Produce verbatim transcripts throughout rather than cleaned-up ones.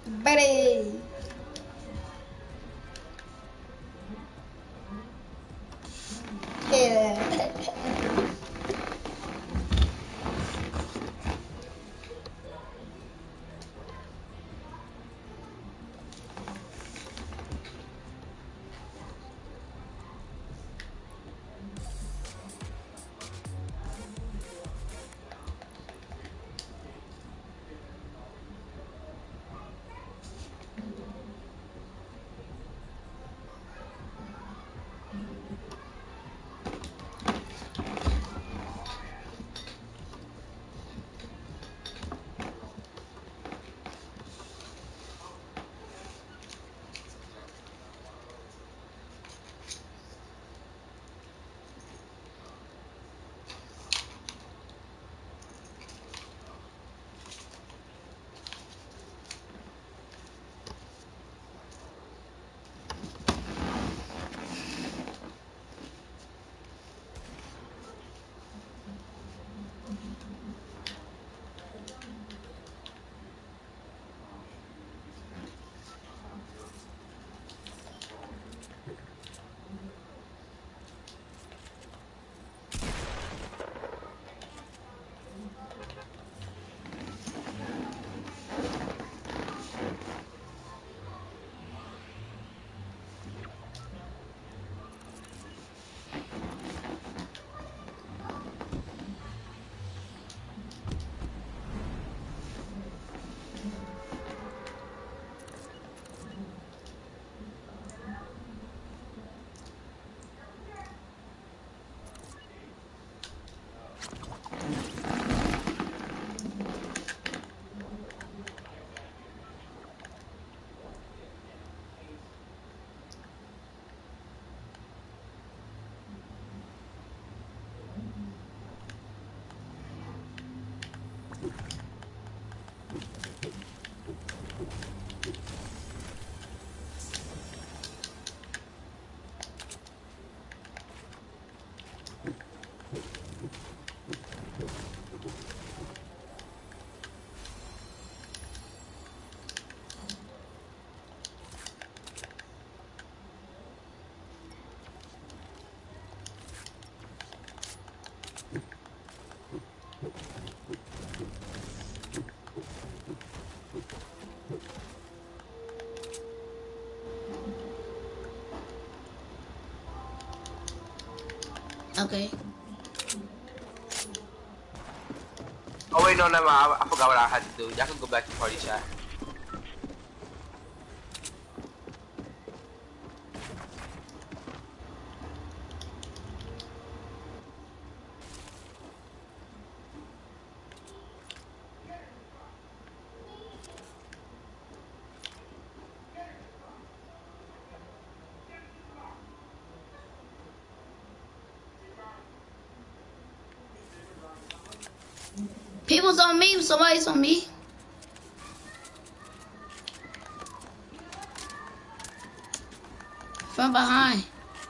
Ready. Yeah. Okay. Oh wait, no, never mind. I, I forgot what I had to do. Y'all can go back to party chat. People's on me. Somebody's on me. From behind.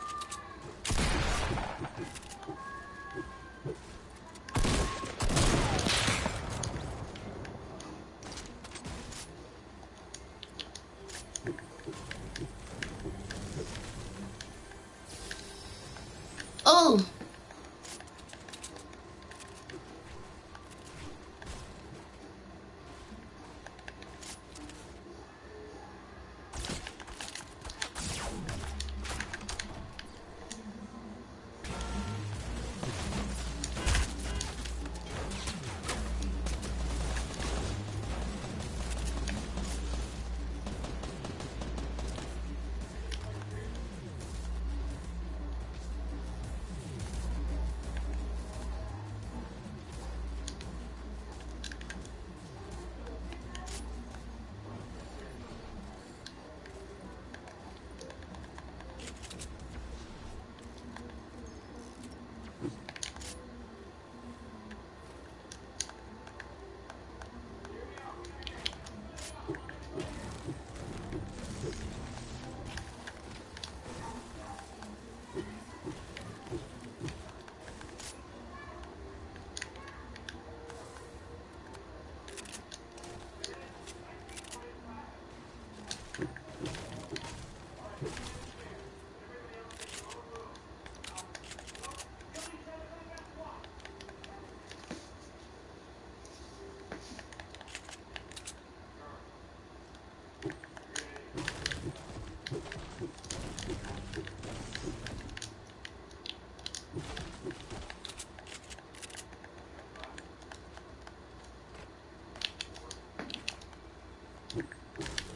Oh.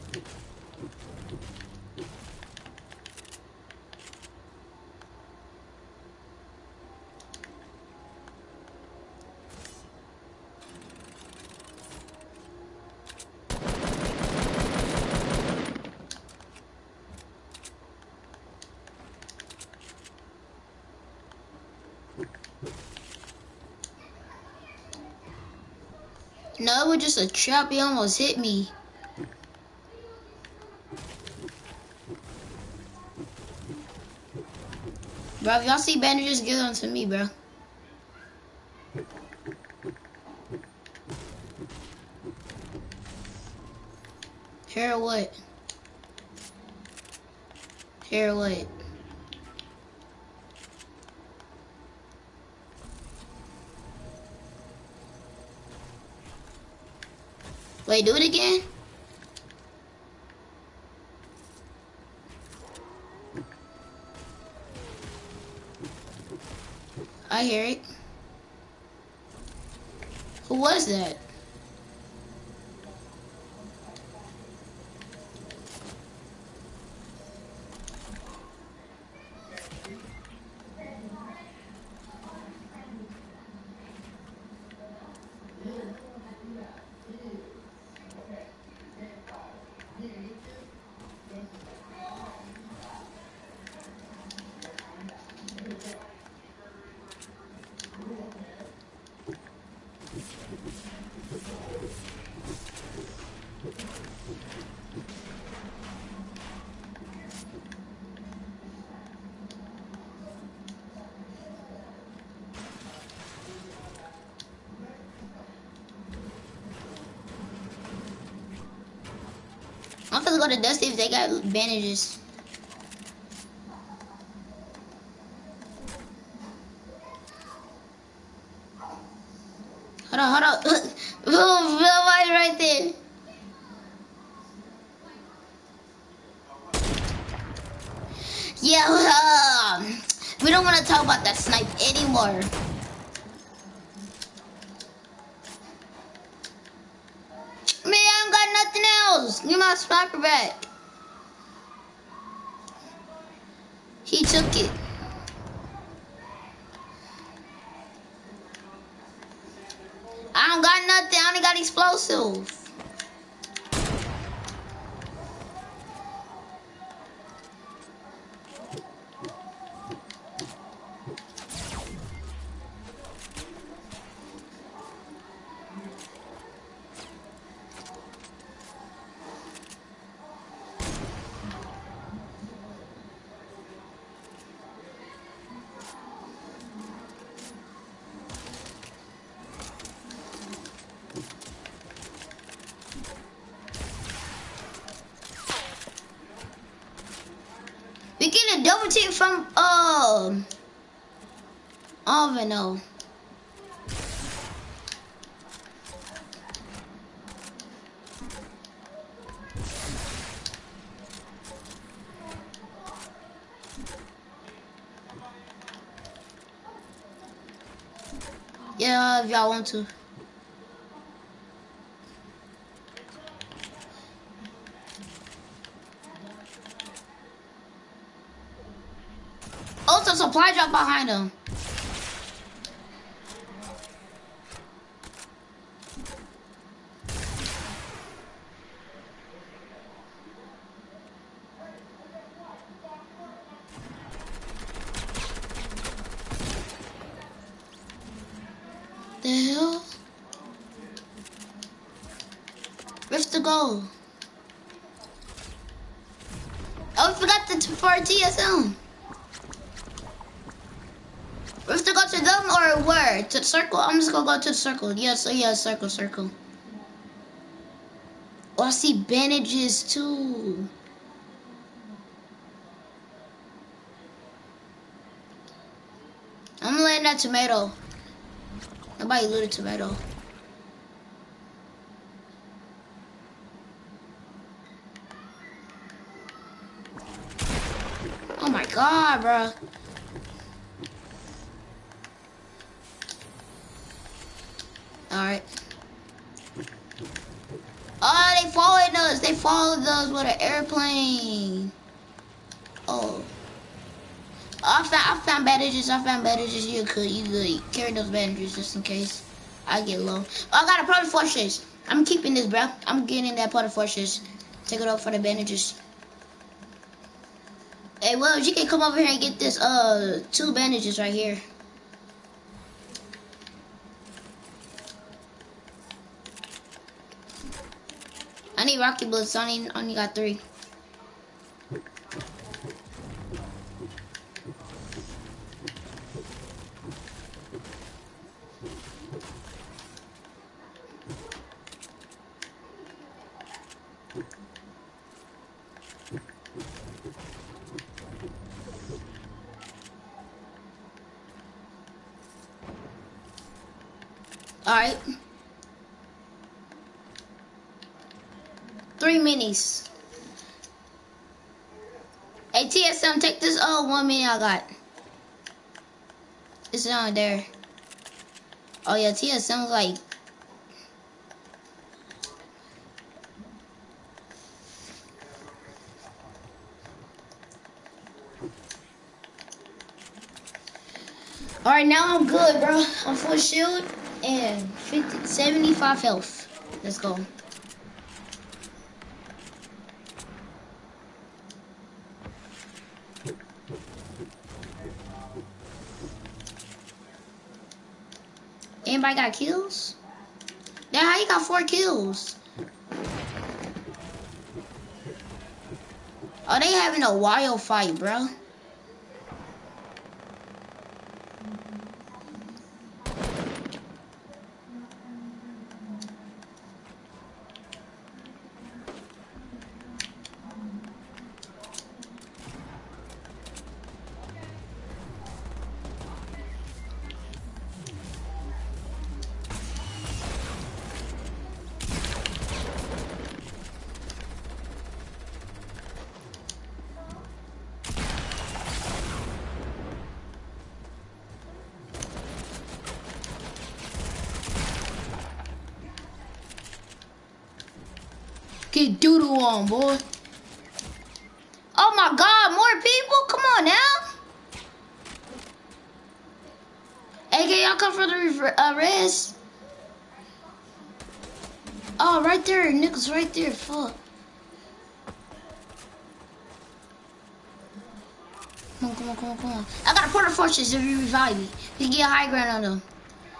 No, it was just a trap. He almost hit me. Bro, if y'all see bandages, give them to me, bro. Here or what? Here or what? Wait, do it again? I hear it. Who was that? I'm gonna go to Dusty if they got bandages. Hold on, hold on. Boom, somebody right there. Yeah, um, we don't want to talk about that snipe anymore. Man, I ain't got nothing else. Give my sniper back. He took it. I don't got nothing. I only got explosive. We get a double tip from, um, I don't even know. Yeah, if y'all want to. Also, supply drop behind him. The hell? Where's the goal? Oh, I forgot the for our T S M. We have to go to them or where? To the circle? I'm just gonna go to the circle. Yes, yeah, so yeah, circle, circle. Oh, I see bandages too. I'm laying that tomato. Nobody looted tomato. Oh my god, bro. Alright. Oh, they followed us. They followed us with an airplane. Oh. I found, I found bandages. I found bandages. You could, you could carry those bandages just in case I get low. Oh, I got a part of fortress. I'm keeping this, bro. I'm getting that part of fortress. Take it off for the bandages. Hey, well, you can come over here and get this, uh, two bandages right here. I need rocky bullets. I only, only got three. Alright. Three minis. Hey, T S M, take this uh, one mini I got. It's down there. Oh, yeah, T S M's like... Alright, now I'm good, bro. I'm full shield and fifty, seventy-five health. Let's go. Anybody got kills? Yeah, how you got four kills? Oh, they having a wild fight, bro. Get doodle on, boy. Oh my God, more people? Come on now. Hey, can y'all come for the uh, res? Oh, right there, Nick's right there. Fuck. Come on, come on, come on, come on. I got a portal fortress if you revive me. You can get high ground on them.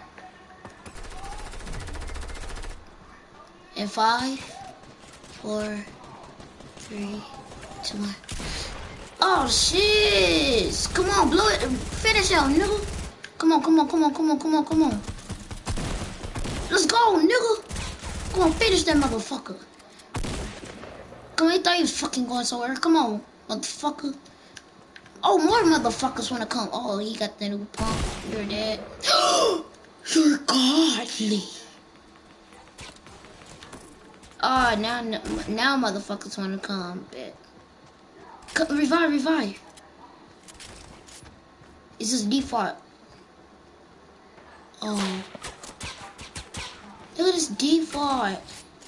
In five, four, three, two, one. Oh shit! Come on, blow it. Finish out, nigga. Come on, come on, come on, come on, come on, come on. Let's go, nigga. Come on, finish that motherfucker. Come on, he thought he was fucking going somewhere. Come on, motherfucker. Oh, more motherfuckers wanna come. Oh, he got the new pump. You're dead. You're godly. Oh, now, now motherfuckers wanna come. Bet. Come, revive, revive. It's just default. Oh. Look at this default.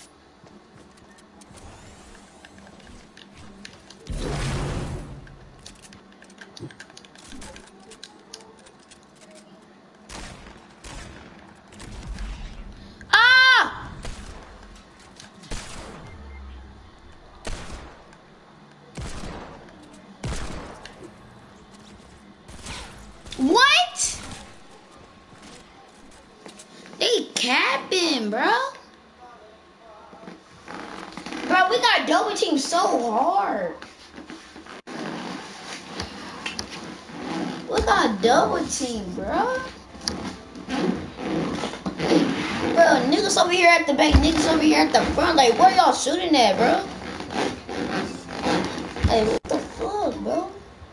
Ah! What? They capping, bro. Bro, we got double team so hard. We got double team, bro. Bro, niggas over here at the back, niggas over here at the front. Like, where y'all shooting at, bro? Like, what the fuck, bro?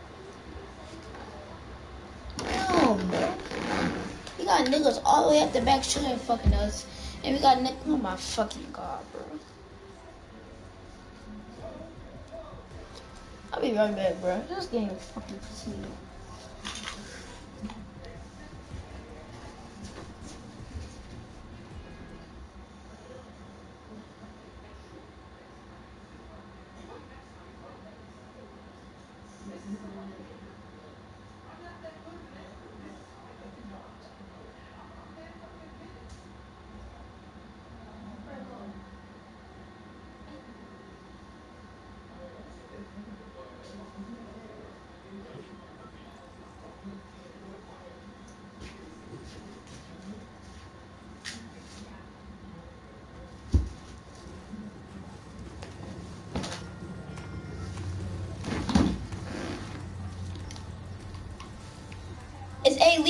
Damn, bro. We got niggas all the way at the back shooting fucking us. And we got niggas, oh my fucking God, bro. I'll be right back, bro. This game is fucking pissing me off.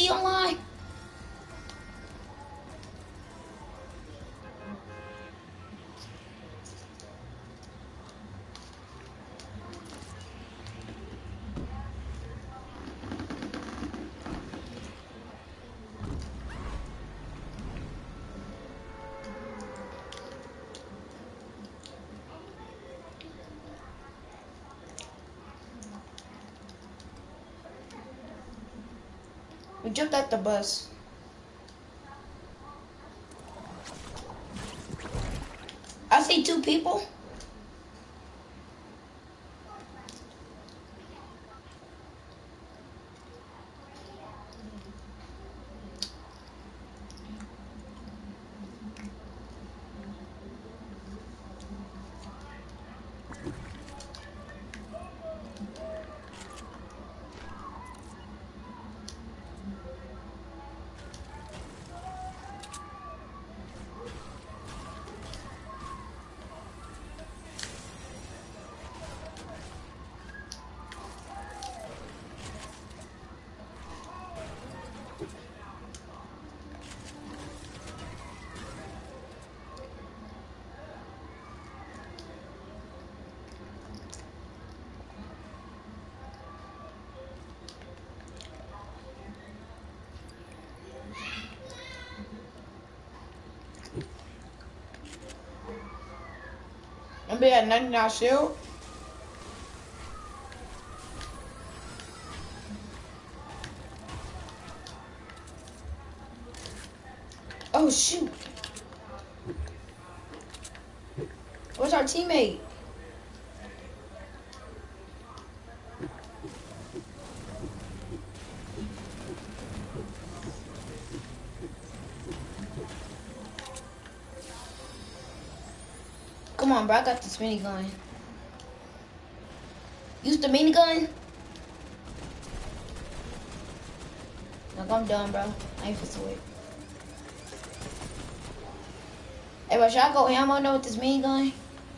he online? We jumped at the bus. I see two people. I'm be at ninety-nine shield. Oh shoot. Where's our teammate? Come on, bro. I got this minigun. Use the minigun. Look, I'm done, bro. I ain't finna wait. Hey, bro, should I go ham on there with this minigun?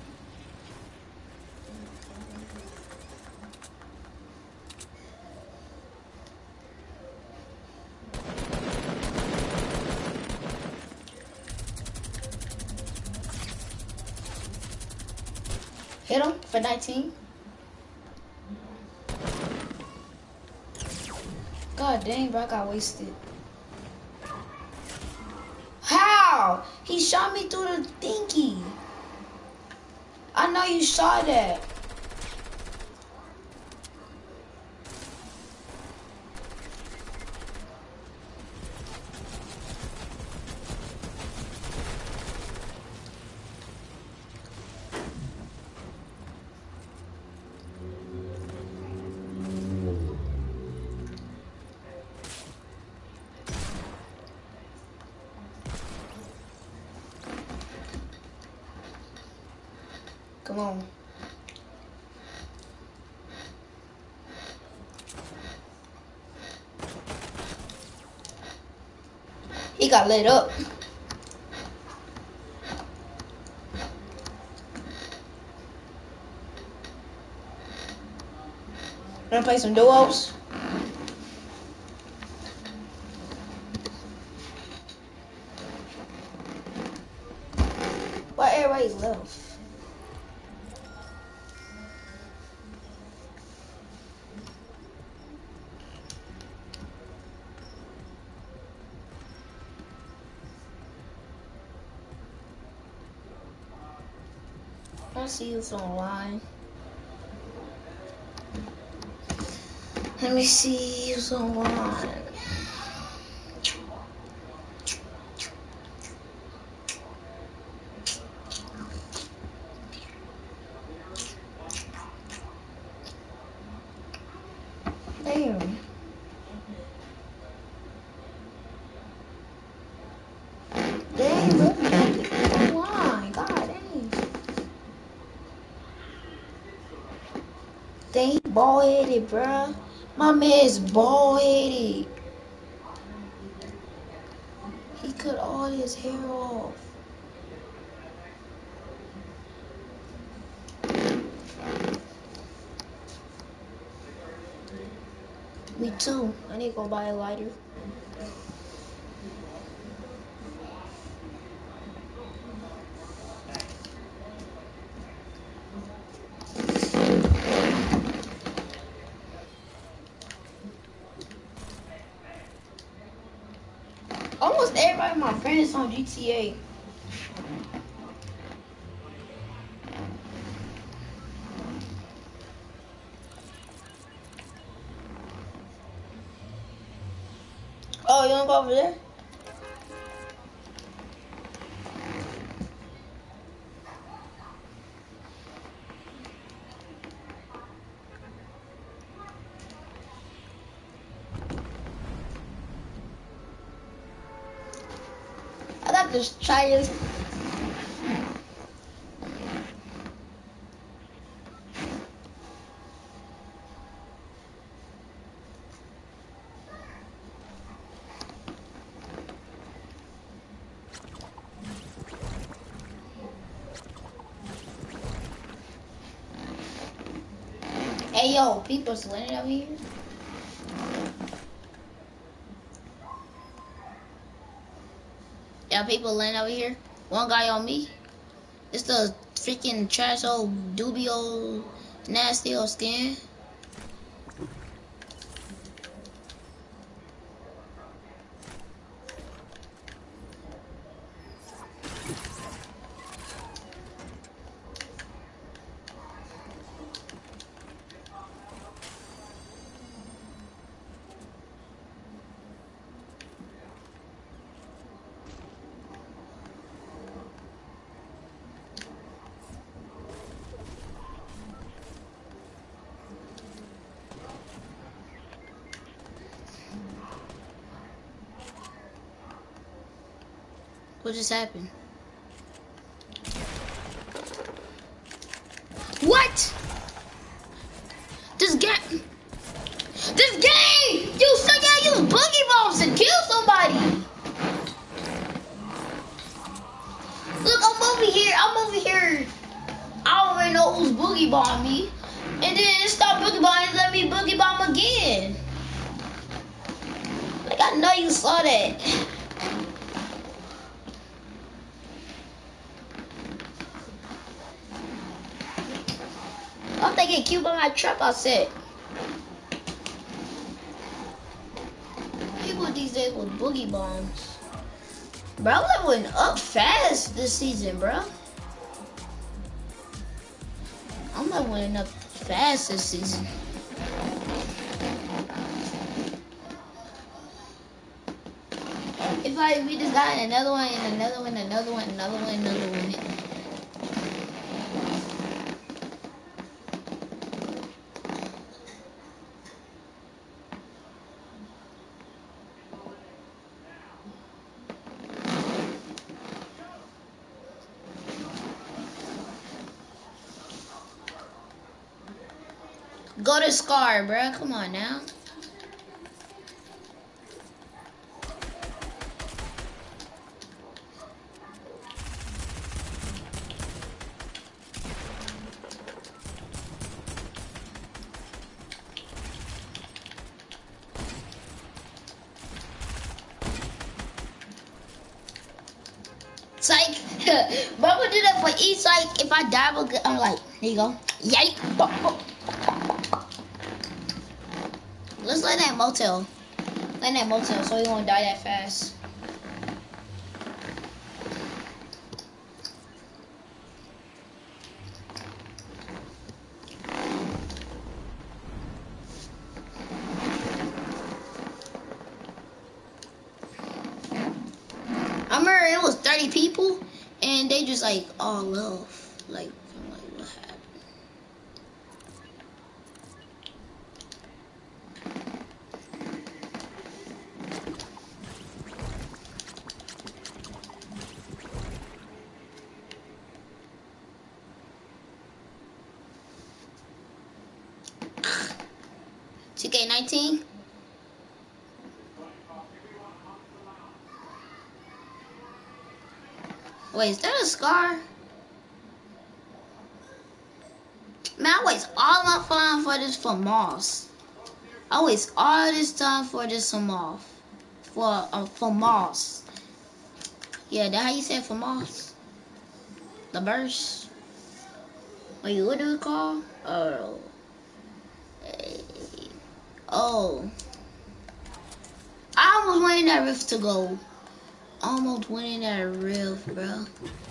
Hit him for nineteen. God dang, bro, I got wasted. How? He shot me through the thingy. I know you saw that. Come on. He got lit up. Wanna play some duos? Why everybody left? I see who's online. Let me see who's online. Damn. Dang, look online. God dang. They bald headed, bruh. My man's bald headed. He cut all his hair off. Me too. I need to go buy a lighter. friends on G T A. Oh, you wanna go over there? I got this Chinese. Hey yo, people's landing over here. Yeah, people landing over here. One guy on me. It's the freaking trash old dubio nasty old skin. What just happened? What? This game, this game, you still gotta use boogie bombs to kill somebody. Look, I'm over here, I'm over here. I don't even know who's boogie bombing me. And then it stopped boogie bombing and let me boogie bomb again. Like, I know you saw that. I'm thinking cute by my trap I said. People these days with boogie bombs. Bro, I'm leveling up fast this season, bro. I'm leveling up fast this season. If I beat this guy in another one, and another one, another one, another one, another one. Go to Scar, bro. Come on now. Psych. But I'm gonna do that for each psych. If I die, I'm like, here you go. Yay. Let's land that motel. Land that motel so he won't die that fast. I remember it was thirty people and they just like all love. Like, I'm like, what happened? two K nineteen. Wait, is that a Scar? Man, I waste all my time for this for Moss. I waste all this time for this for Moss. For uh, for Moss. Yeah, that how you say it for Moss? The burst. Wait, what do we call? Oh. Oh. I almost wanted that rift to go. almost winning that riff, bro.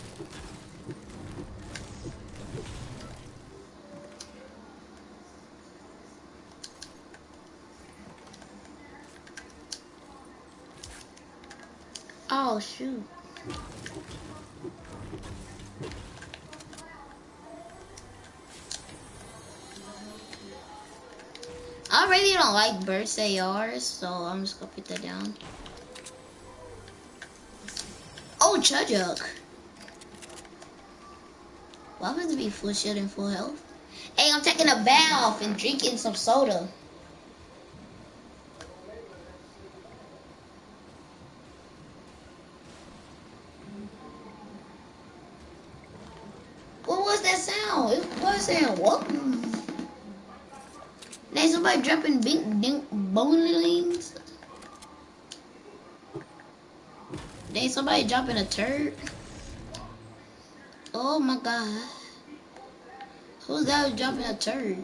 Oh shoot. I really don't like burst A Rs, so I'm just gonna put that down. Oh, Chujuk. Why would it be full shield and full health? Hey, I'm taking a bath and drinking some soda. What was that sound? It was saying what? There's somebody dropping big dink bowlings. There's somebody dropping a turd. Oh my god. Who's that dropping a turd?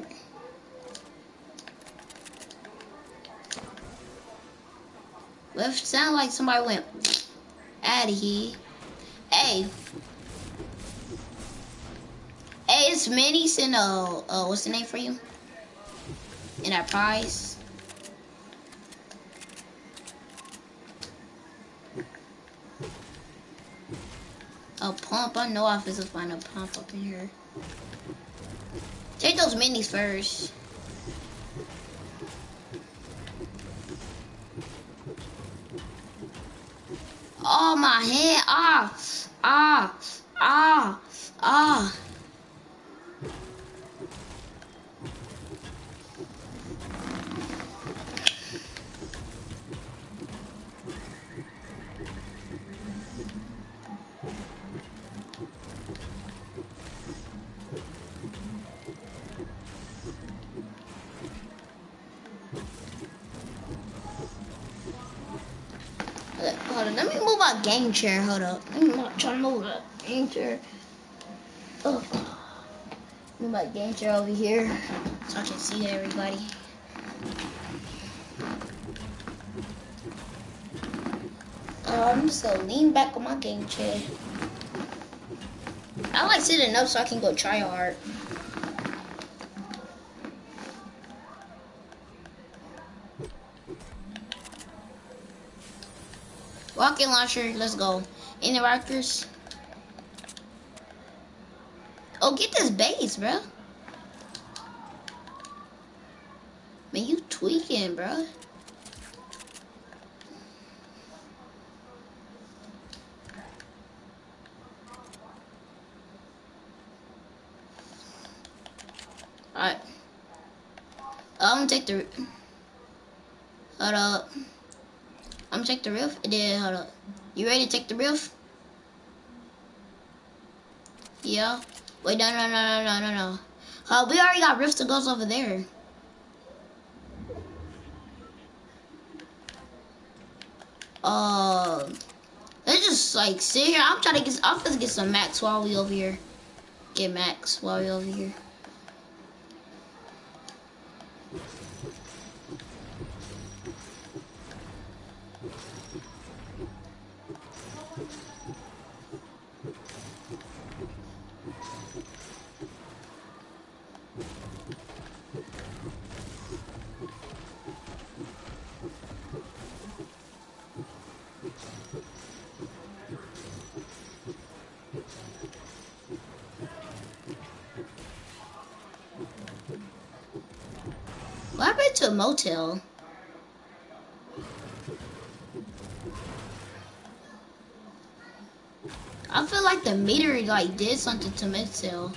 Well, it sounded like somebody went out of here. Hey. Hey, it's Minis and uh, uh, what's the name for you? In our prize. A pump. I know I have to find a pump up in here. Take those minis first. Oh, my head. Ah. Ah. Ah. Ah. Hold on, let me move my game chair. Hold up. I'm not trying to move that game chair. Oh. Move my game chair over here so I can see everybody. Uh, I'm just gonna lean back on my game chair. I like sitting up so I can go try hard. Rocket launcher, let's go. Any rockers? Oh, get this base, bro. Man, you tweaking, bro. Alright. I'm gonna take the... Hold up. I'm gonna take the rift. And then, hold up. You ready to take the rift? Yeah. Wait, no, no, no, no, no, no, no. Uh, we already got rifts that goes over there. Uh, let's just like sit here. I'm trying to get. I'm gonna get some max while we over here. Get max while we over here. What happened to a motel? I feel like the meter like did something to motel.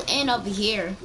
end over here.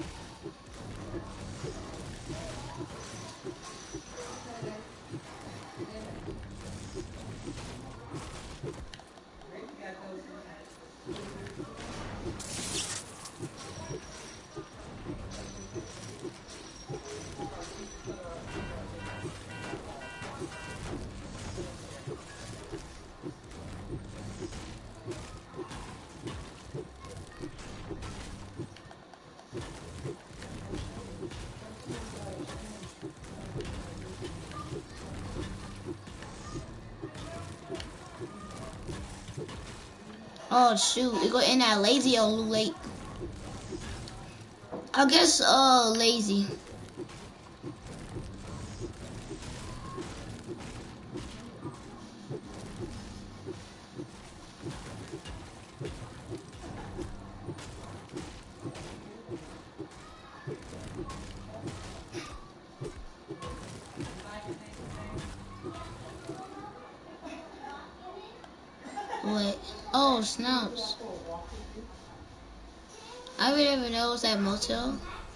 Oh shoot, we go in at Lazy or Loot Lake. I guess uh Lazy. What? Oh, snaps. I didn't even know it was that motel.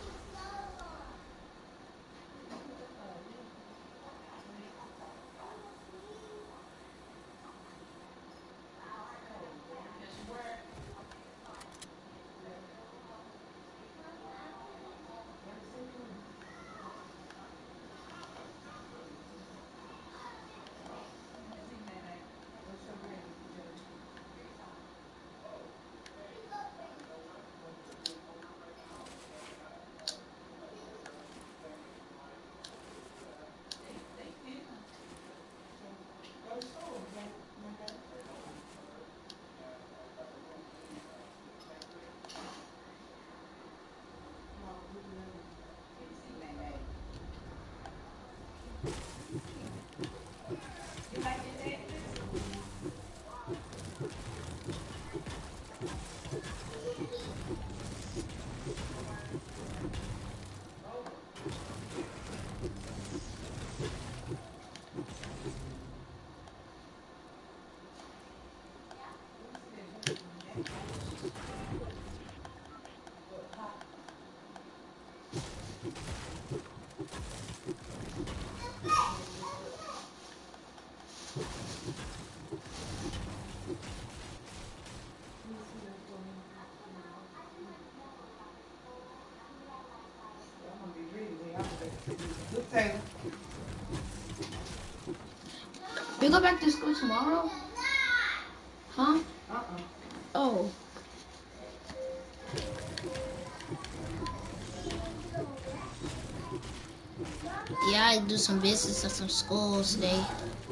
We go back to school tomorrow? Huh? Uh-uh. Oh. Yeah, I do some business at some schools today.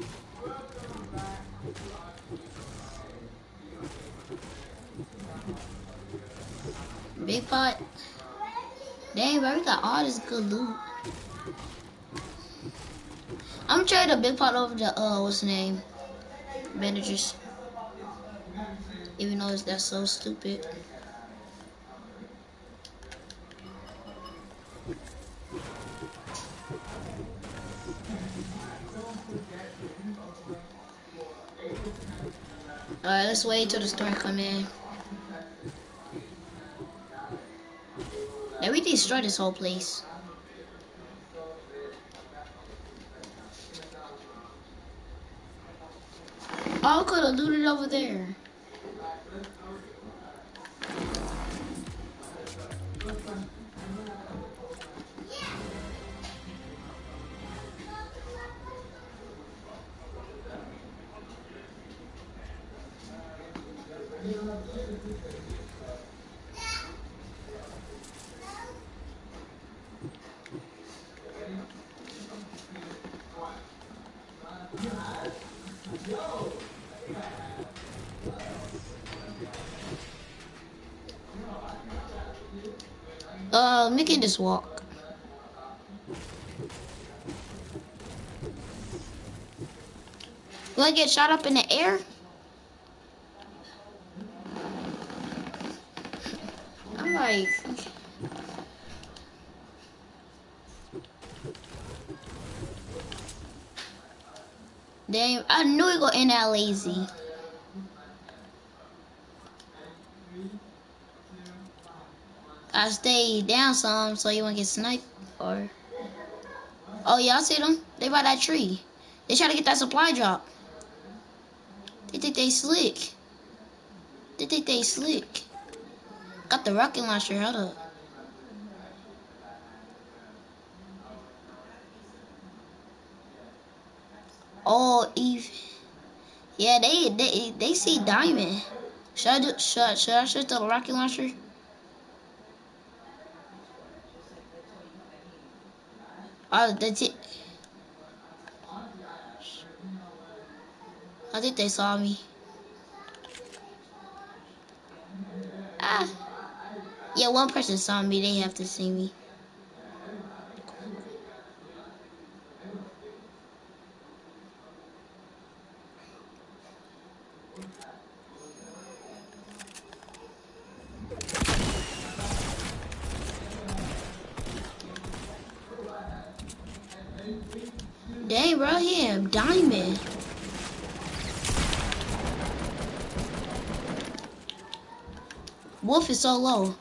Big pot. Dang, bro, we got all this good loot. I'm trading a big pot over the, uh, what's the name? Bandages. Even though that's so stupid. Alright, let's wait till the store come in. Yeah, we destroyed this whole place. Oh, I could have looted over there. Uh, making this walk. Will I get shot up in the air? I'm like... Damn, I knew it gonna end that Lazy. I stay down some so you won't get sniped. Or oh yeah, I see them. They by that tree. They try to get that supply drop. They think they slick. They think they slick. Got the rocket launcher. Hold up. Oh, even. Yeah, they they they see diamond. Should I do? Should, should I shoot the rocket launcher? Oh, that's it. I think they saw me. Ah. Yeah, one person saw me. They have to see me. Dang, bro, yeah, diamond. Wolf is so low.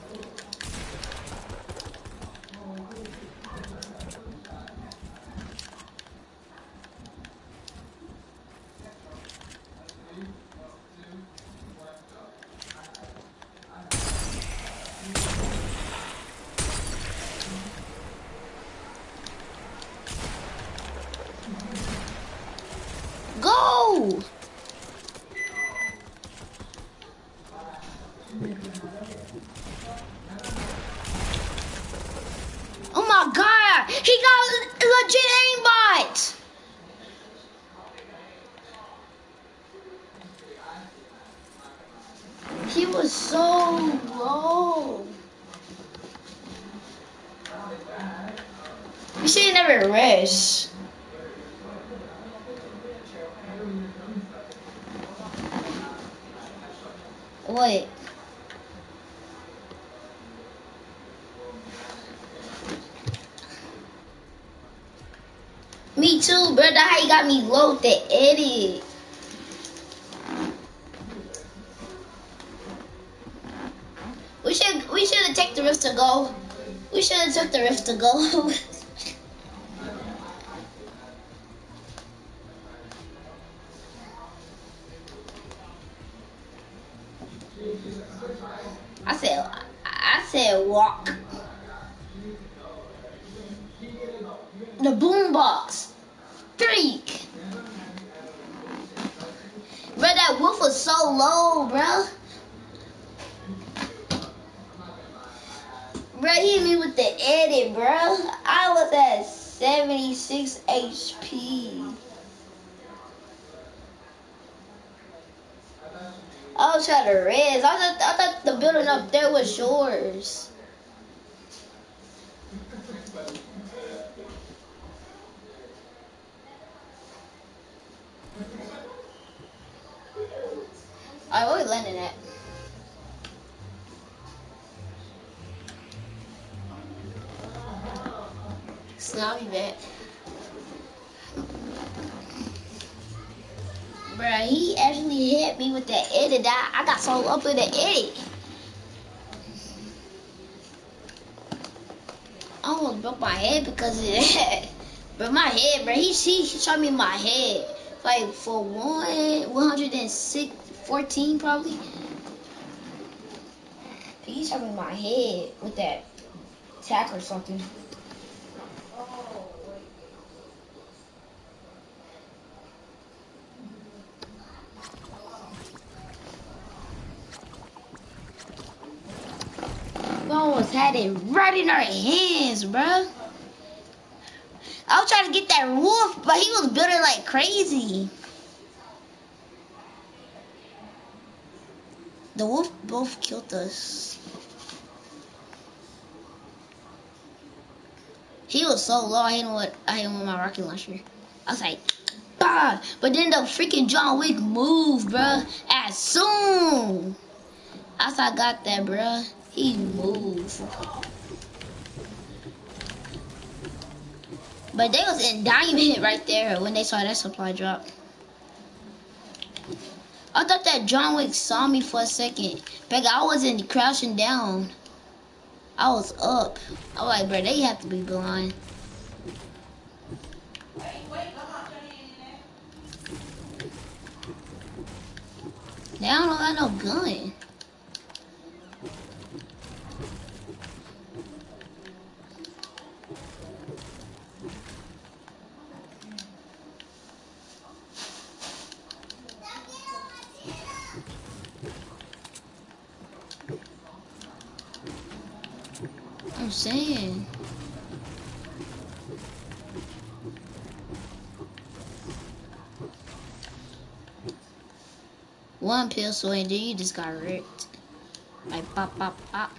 Go! Oh my god! He got legit aimbot! He was so low. You should never rest. Wait. Me too, brother. How you got me low with the edit? We should we should have taken the rift to go. We should have took the rift to go. I said I said walk. The boombox. Freak. Bro, that wolf was so low, bro. Bro, he hit me with the edit, bro. I was at seventy-six H P. I was trying to res. I thought, I thought the building up there was yours. I always landing at. So I'll be back. Bruh, he actually hit me with that edit. I, I got so up with the edit. I almost broke my head because of that. But my head, bro, he, he, he shot me in my head. Like for one, one hundred six, fourteen probably. He shot me in my head with that tack or something. We almost had it right in our hands, bro. I was trying to get that wolf, but he was building like crazy. The wolf both killed us. He was so low, I hit him with, I hit him with my rocket launcher. I was like, bah! But then the freaking John Wick moved, bruh. As soon as I got that, bruh, he moved. But they was in diamond right there when they saw that supply drop. I thought that John Wick saw me for a second. But I wasn't crouching down. I was up. I was like, bro, they have to be blind. They don't got no gun. I'm saying. One pistol and then you just got ripped. Like pop, pop, pop.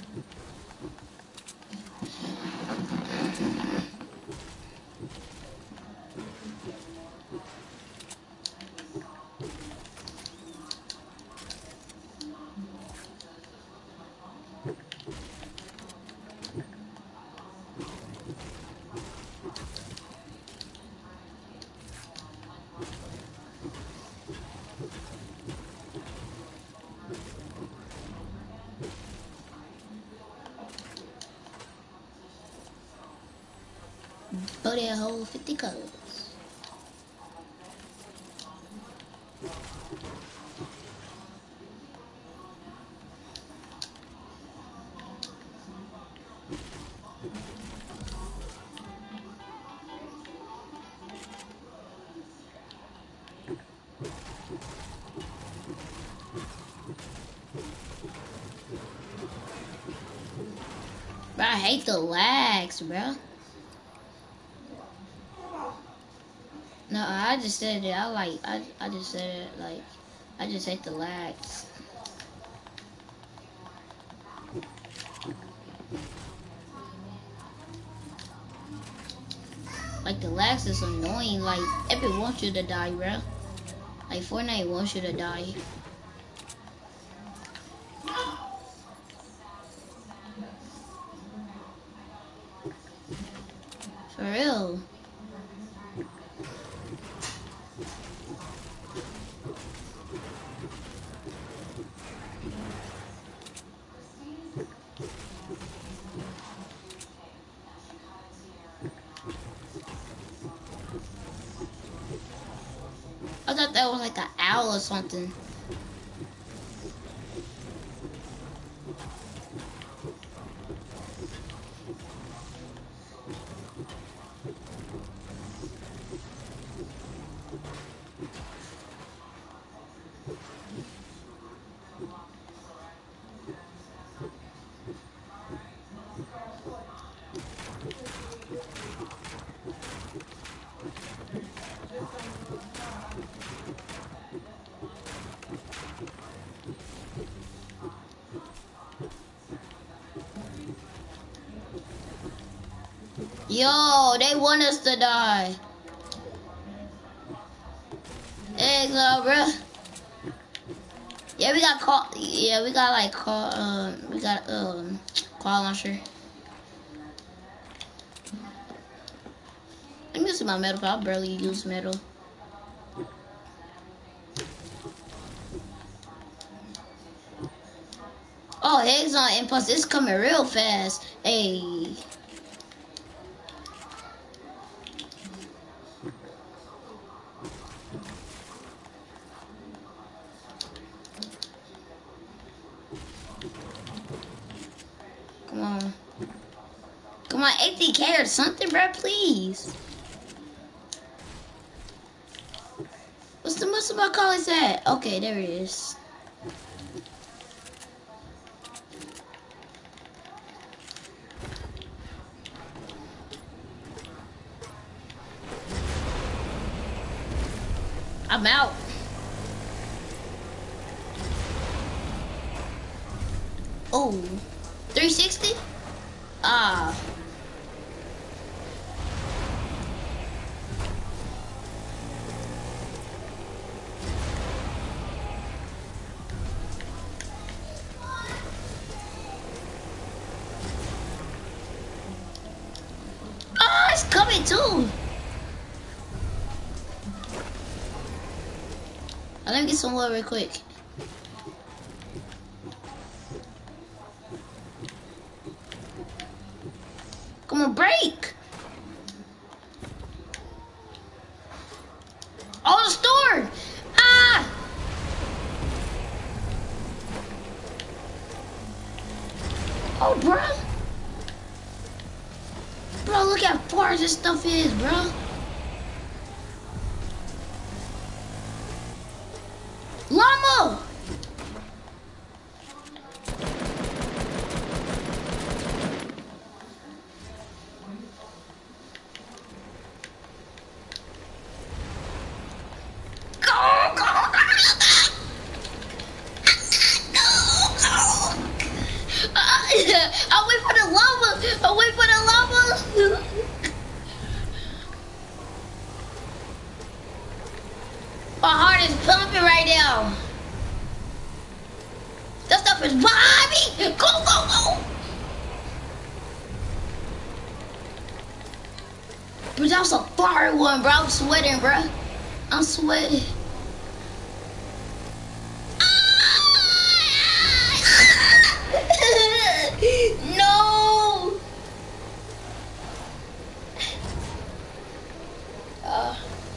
But that whole fifty colors. Bro, I hate the lags, bro. No, I just said it. I like. I I just said it. Like, I just hate the lags. Like the lags is annoying. Like Epic wants you to die, bro. Like Fortnite wants you to die. For real. I thought that was like an owl or something. Yo, they want us to die. Exile, bro. Yeah, we got call. Yeah, we got like call. Um, we got um, call launcher. I'm using my metal. I barely use metal. Oh, Exile Impulse is coming real fast. Hey. Come on. Come on, eighty K or something, bro, please. What's the most of my college at? Okay, there it is. I'm out. Oh, three sixty? Ah. Oh, it's coming too. Let me get some water real quick. gonna break. Oh, the store. Ah. Oh, bro. Bro, look how far this stuff is, bro. Llama. I'll wait for the lava. I'll wait for the lava. My heart is pumping right now. That stuff is behind me. Go, go, go. Bro, that was a fire one, bro. I'm sweating, bro. I'm sweating. No. Uh,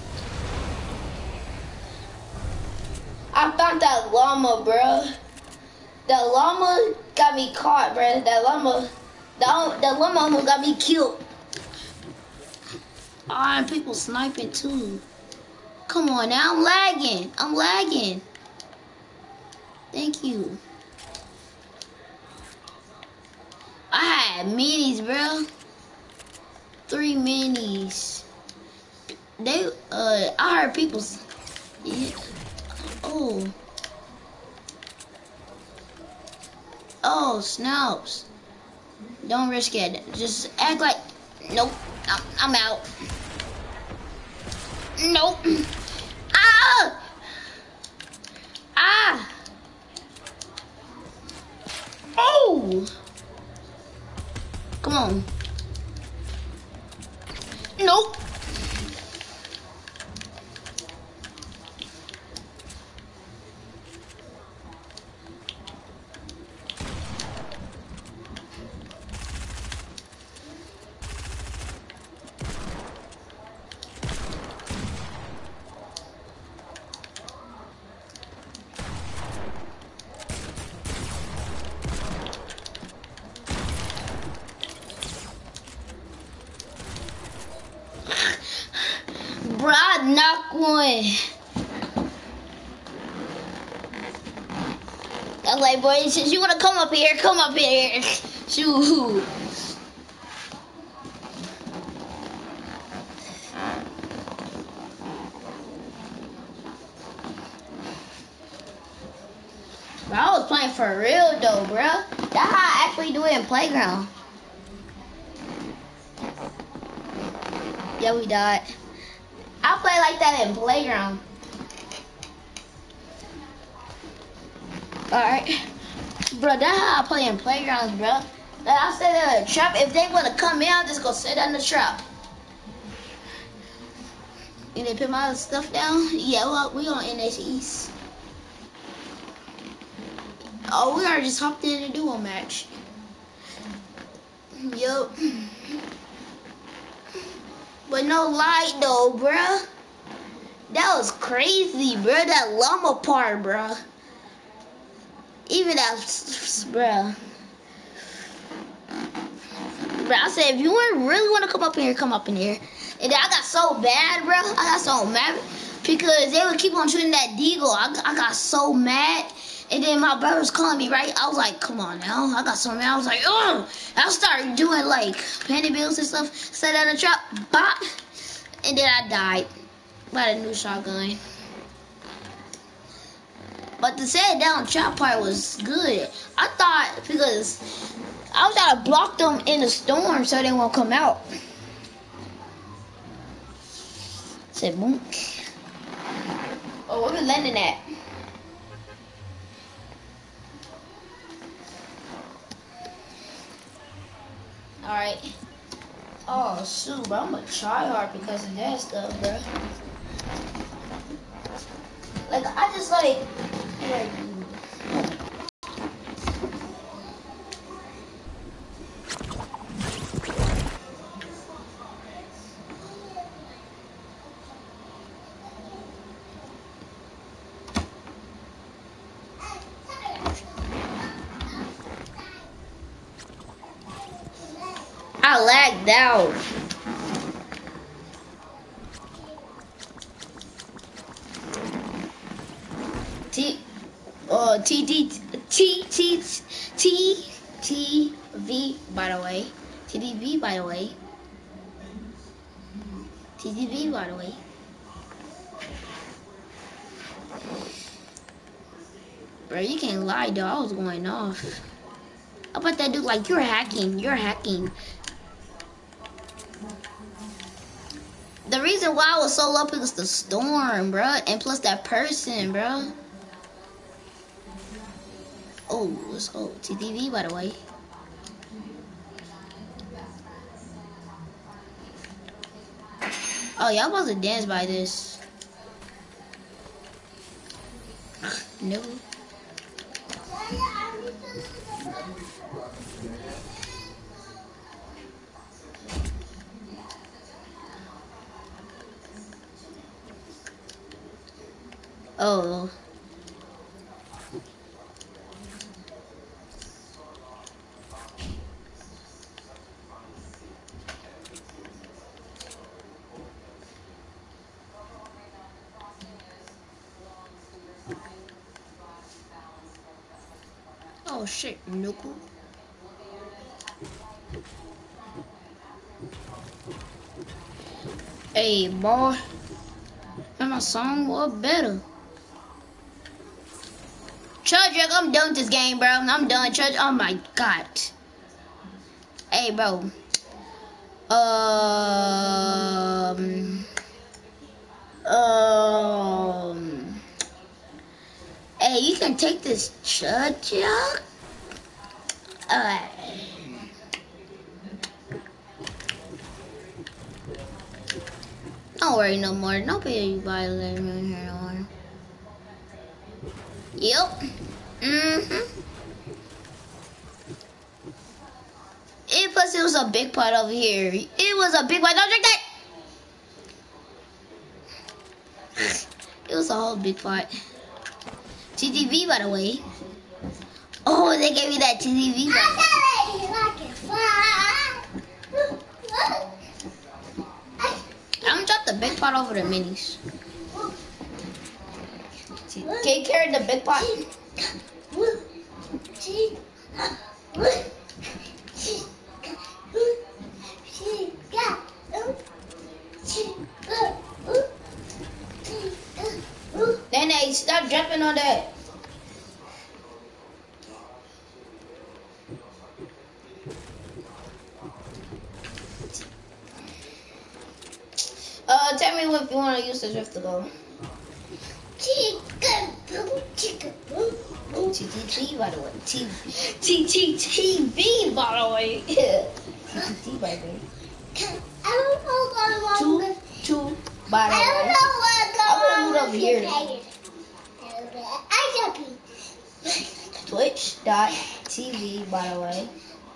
I found that llama, bro. That llama got me caught, bro. That llama, that, that llama almost got me killed. Ah, and people sniping too. Come on now, I'm lagging. I'm lagging. Thank you. I had minis, bro. Three minis. They, uh, I heard people. Yeah. Oh. Oh, snaps. Don't risk it. Just act like. Nope. I'm, I'm out. Nope. Ah! Ah! Oh! Come on. Nope. Bro, I knocked one. I was like, boy, since you want to come up here, come up here. Shoot. Bro, I was playing for real, though, bro. That's how I actually do it in Playground. Yeah, we died. I play like that in Playground. Alright. Bro, that's how I play in Playgrounds, bro. Like I said in a trap, if they want to come in, I'll just go sit in the trap. And they put my stuff down. Yeah, well, we on N H East. Oh, we already just hopped in a duo match. Yup. But no lie though, bruh. That was crazy, bruh. That llama part, bruh. Even that, bruh. Bruh, I said, if you really want to come up in here, come up in here. And then I got so bad, bruh. I got so mad because they would keep on shooting that deagle. I, I got so mad. And then my brother was calling me, right? I was like, come on now. I got so mad. I was like, ugh. I started doing like penny bills and stuff. Set out a trap, bop. And then I died by the new shotgun. But the set down trap part was good. I thought because I was trying to block them in the storm so they won't come out. Said boom. Oh, where we landing at? Alright. Oh, shoot, bro. I'm gonna try hard because of that stuff, bro. Like, I just like, like, lagged out. T, uh, T D T T T T V. By the way, T D V. By the way, T D V. By the way. Bro, you can't lie, though. I was going off. How about that dude? Like, you're hacking. You're hacking. The reason why I was so low was the storm, bro. And plus that person, bro. Oh, let's go. T D V, by the way. Oh, y'all supposed to dance by this. No. Oh. Oh shit, Nuku. Hey, boy. And my song was better. Chudrick, I'm done with this game, bro. I'm done. Chudrick, oh my god. Hey, bro. Um. Um. Hey, you can take this Chudrick. Alright. Don't worry no more. Nobody violate me in here no more. Yep. Mm-hmm. It plus it was a big pot over here. It was a big pot. Don't drink that. It was a whole big pot. T D V, by the way. Oh, they gave me that T D V. I'm gonna drop the big pot over the minis. Can you carry the big pot? Nene, stop jumping on that. Uh, tell me if you want to use the drift to go. T T T, by the way. T T T T V, by the way. T T T, by the way. I don't know what Two, two, by the way. I don't know what I'm gonna move over here. Twitch dot T V, by the way.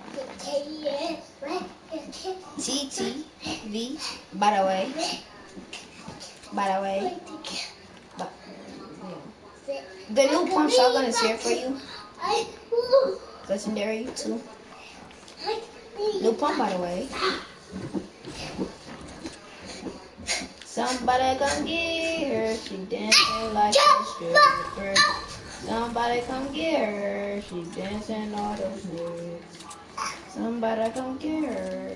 T T V, by the way. By the way. But, yeah. The new pump shotgun is here for you. Legendary too. New pump, by the way. Somebody come get her. She dancing like a stripper. Somebody come get her. She dancing all those moves. Somebody come get her.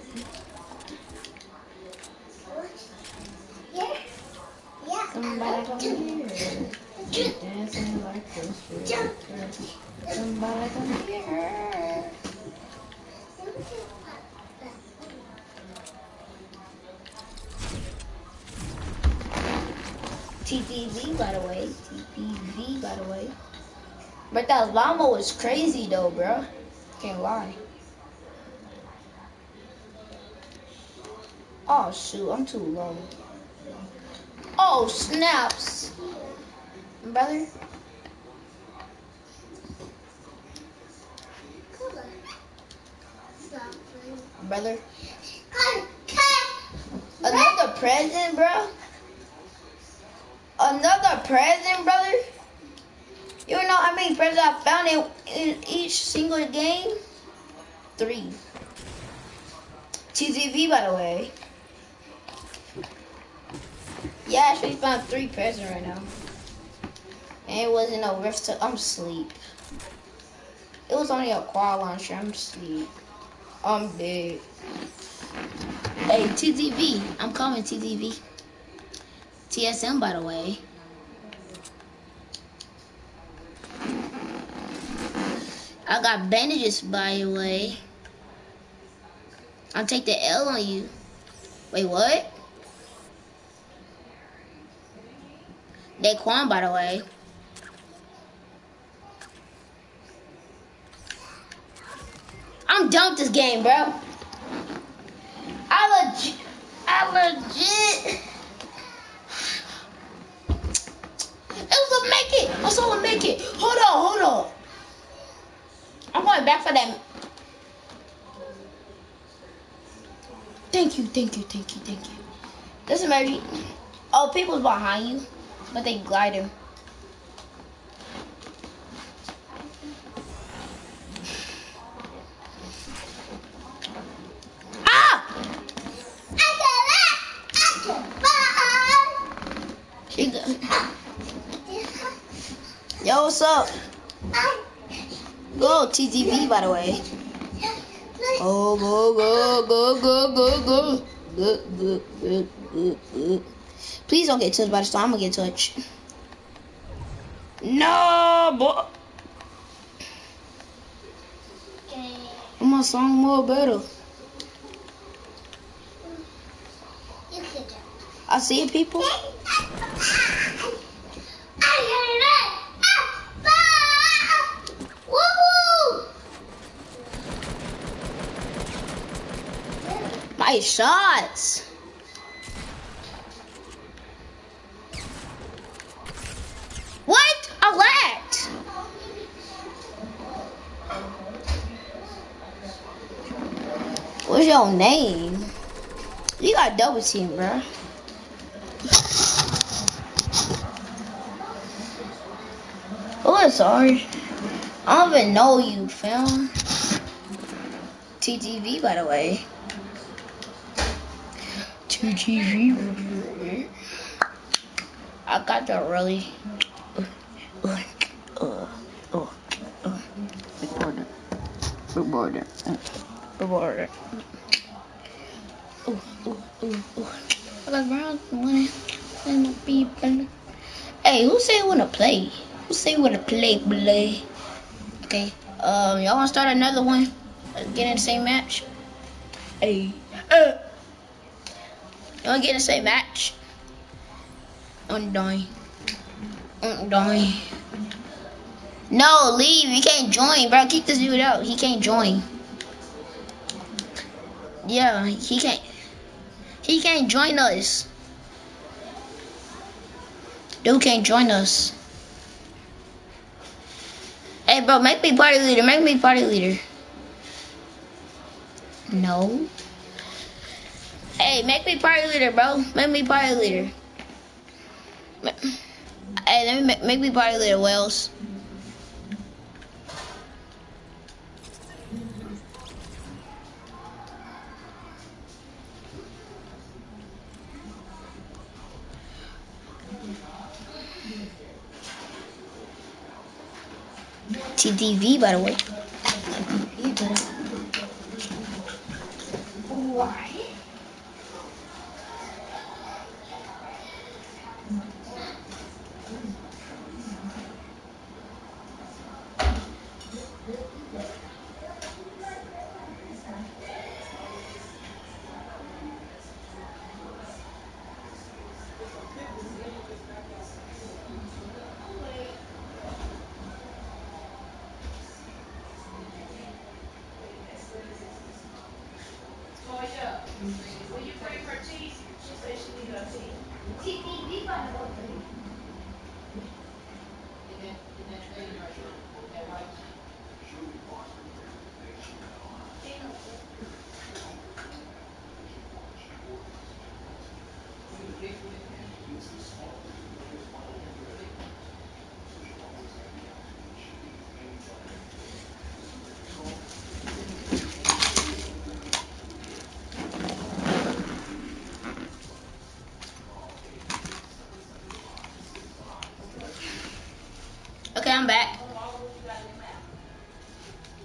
Somebody come get her. She dancing like a stripper. Somebody come get her. T P V, by the way. T P V, by the way. But that llama was crazy, though, bro. Can't lie. Oh, shoot. I'm too low. Oh, snaps. Brother? Brother? Another present, bro? Another present, brother? You know how many presents I found in, in each single game? Three. T T V, by the way. Yeah, I actually found three presents right now. And it wasn't no rift. To, I'm asleep. It was only a quad launcher. I'm asleep. I'm dead. Hey, T T V. I'm calling T T V. T S M, by the way. I got bandages, by the way. I'll take the L on you. Wait, what? Daquan, by the way. I'm done with this game, bro. I legit, I legit. It was a make it. I saw a make it. Hold on, hold on. I'm going back for that. Thank you, thank you, thank you, thank you. Doesn't matter. Oh, people's behind you, but they gliding. She go. Yo, what's up? Go T T V, by the way. Oh, go, go, go, go, go, go. Go, go, go, go, go. Please don't get touched by the storm. I'm gonna get touched. No, boy. My song more better. I see people. My shots. What? I lagged. What's your name? You got double team, bro. Oh, I'm sorry. I don't even know you, fam. T T V, by the way. T T V. I got that really. Uh, uh, uh, uh. Recorder. Recorder. Recorder. Ooh, ooh, ooh, ooh. I got round one and the people. Hey, who say wanna play? Who say wanna play, play? Okay. Um, y'all wanna start another one? Let's get in the same match. Hey. Uh. You wanna get in the same match? I'm dying. I'm dying. No, leave. You can't join, bro. Kick this dude out. He can't join. Yeah, he can't. He can't join us. Dude can't join us. Hey, bro, make me party leader. Make me party leader. No. Hey, make me party leader, bro. Make me party leader. Hey, let me make, make me party leader, Wells. T T V, by the way. Why?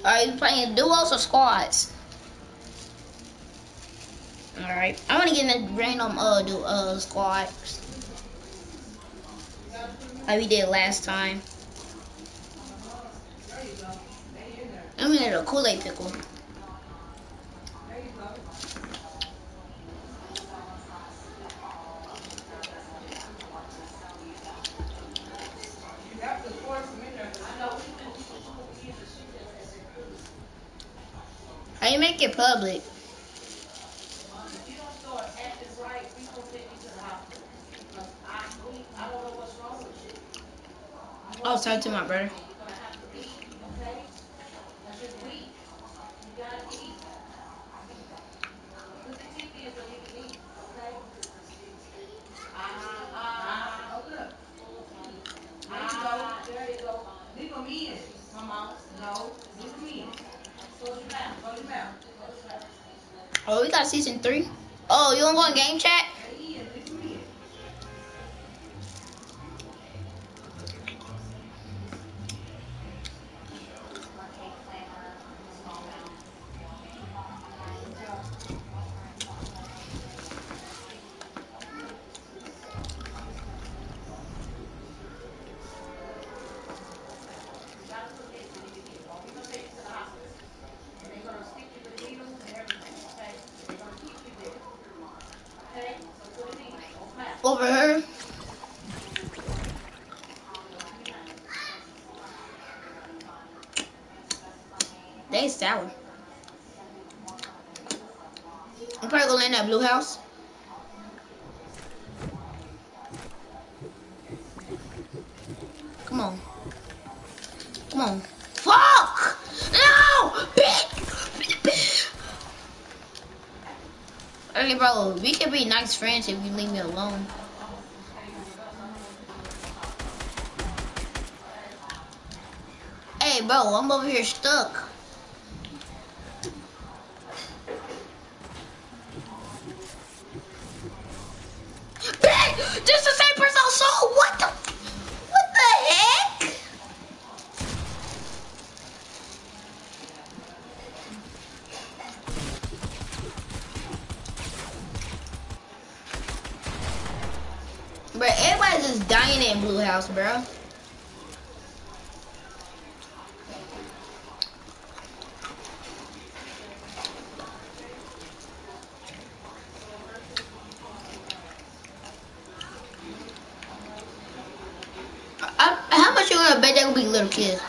Are you playing duos or squads? Alright. I wanna get in the random uh do uh squads. Like we did last time. I'm gonna get a Kool-Aid pickle. How you make it public? Oh, sorry to my brother. Oh, we got season three. Oh, you wanna go in game chat? Over her. They sour. I'm probably gonna land that blue house. Come on. Come on. Fuck! No! Hey, bro, we can be nice friends if you leave me alone. Hey, bro, I'm over here stuck. This is the same person I saw. What the? What the heck? Bro, everybody's just dying in Blue House, bro. How much you gonna bet that will be little kids?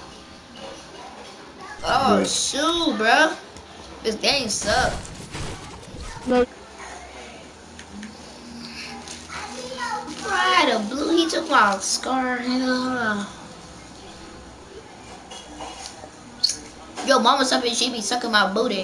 Oh, right. Shoot, bro. This game sucks. No. Right, a blue. He took my scar. Yo, mama something. She be sucking my booty.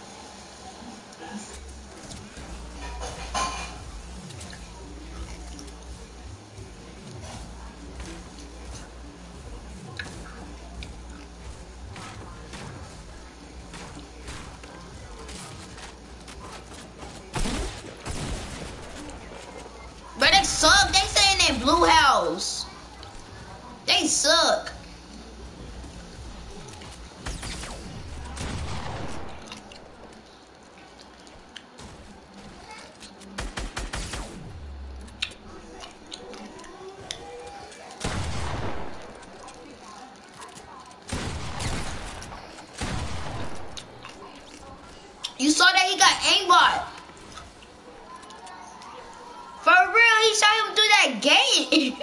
But they suck. They stay in that blue house. They suck. You saw that he got aimbot. For real, he shot him through that gate.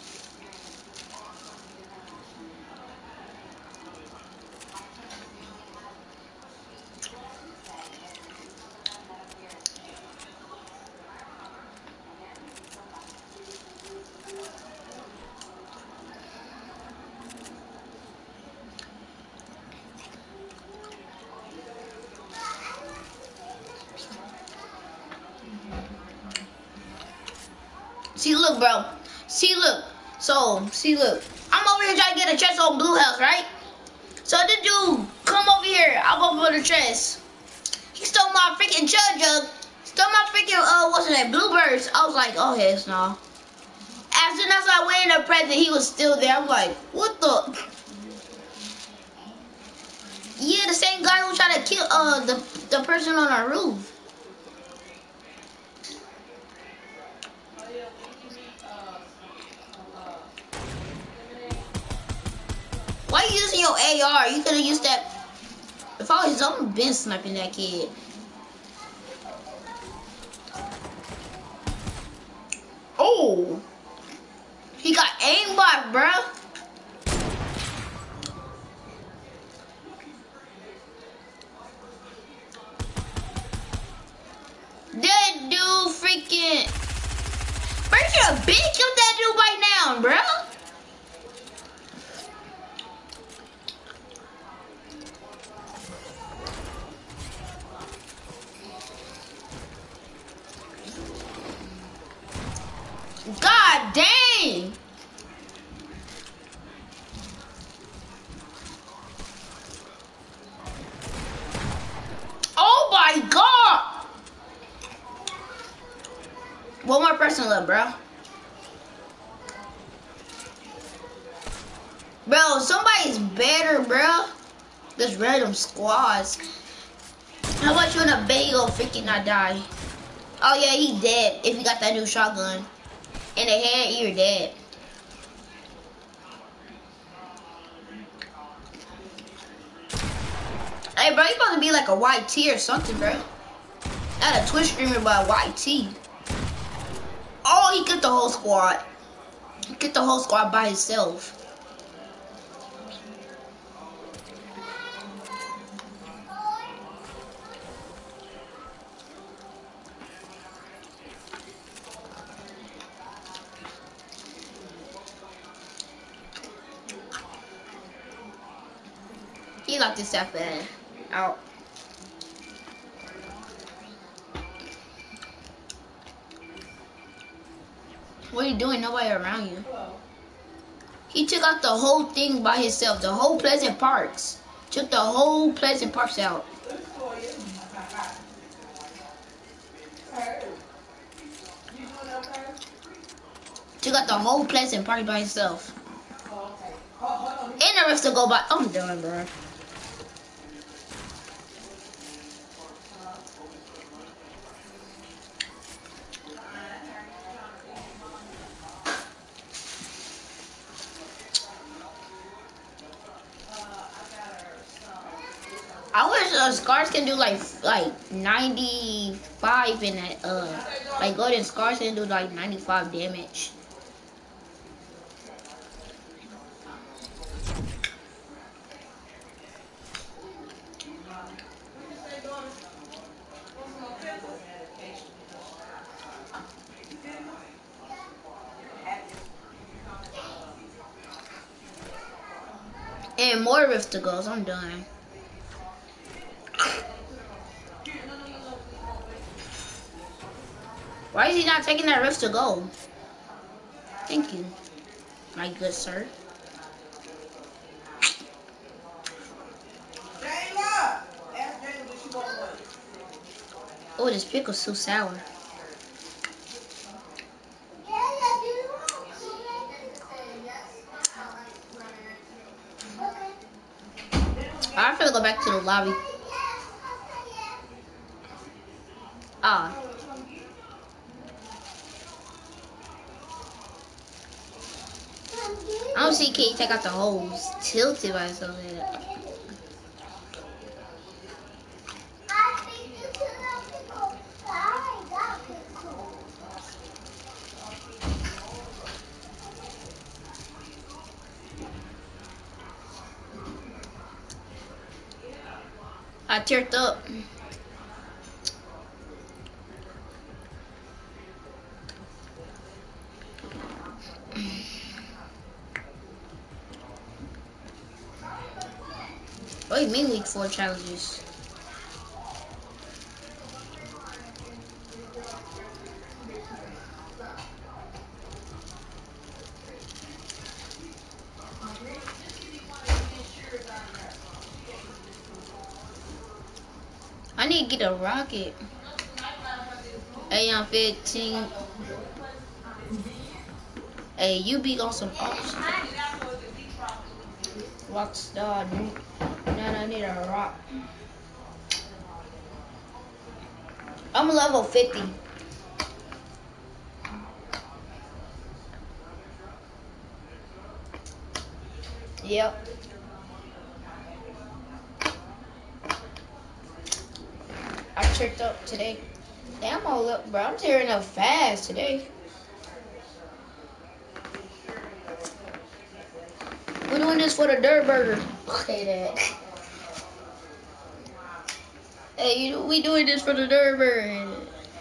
See, look, bro. See, look. So, see, look. I'm over here trying to get a chest on Blue House, right? So the dude come over here. I go for the chest. He stole my freaking chug jug. Stole my freaking, uh, what's that, bluebirds. I was like, oh, hell no. As soon as I went in the present, he was still there. I'm like, what the? Yeah, the same guy who tried to kill uh the the person on our roof. Why you using your A R? You could have used that. If I was, I've been sniping that kid. Oh, he got aimbot, bruh. That dude freaking. Bro, you should have been killed that dude by now, bruh. God dang! Oh my god! One more person left, bro. Bro, somebody's better, bro. Just random squads. How about you in a bay or freaking not die? Oh yeah, he dead. If you got that new shotgun. In the head, you're dead. Hey, bro, you about to be like a Y T or something, bro. Not a Twitch streamer, but a Y T. Oh, he get the whole squad. He get the whole squad by himself. He locked himself in. Out. What are you doing? Nobody around you. He took out the whole thing by himself. The whole Pleasant Parks. Took the whole Pleasant Parks out. Took out the whole Pleasant Park by himself. And the rest to go by. I'm done, bro. I wish uh, Scars can do like like ninety-five in that uh like Golden Scars can do like ninety-five damage. And more Rift to go, so I'm done. Why is he not taking that Rift to go? Thank you, my good sir. Oh, this pickle's so sour. I'm gonna go back to the lobby. Ah. I don't see Kate take out the holes. Tilted by himself. I teared up. What do you mean week four challenges? I need to get a rocket. Hey, I'm fifteen. Hey, you be on some options. Rockstar, dude. Then I need a rock. I'm level fifty. Yep. I tricked up today. Damn, I'm look, bro. I'm tearing up fast today. We're doing this for the dirt burger. Okay, that. Hey, you, we doing this for the dirt burger.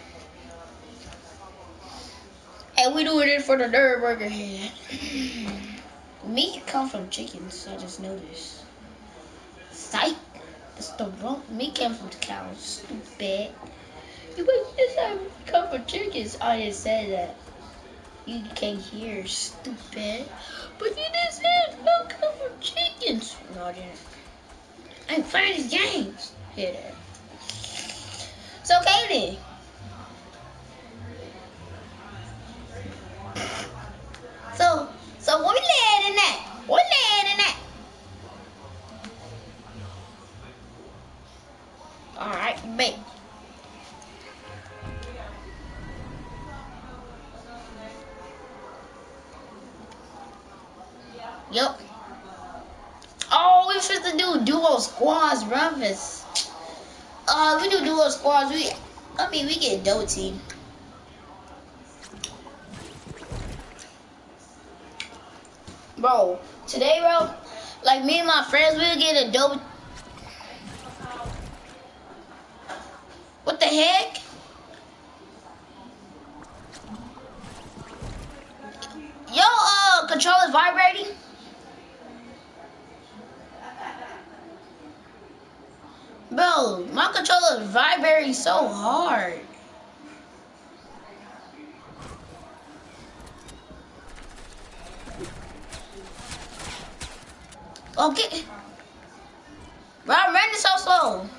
Hey, we doing this for the dirt burger head. Meat come from chickens. I just noticed. Psych. It's the wrong. Meat came from the cows. Stupid. You just have come from chickens. I just said that. You can't hear, stupid. But you just said don't come from chickens. No, I didn't. I'm playing these games. Hear that. It's okay then. So, so what we land in that? What land in that? Alright, bet. Yep. Oh, we supposed to do duo squads, brothers. Uh, we do duo squads. We, I mean, we get a double team. Bro, today, bro, like me and my friends, we'll get a double. What the heck? Yo, uh, controller's vibrating. Bro, my controller is vibrating so hard. Okay. Bro, I'm running so slow.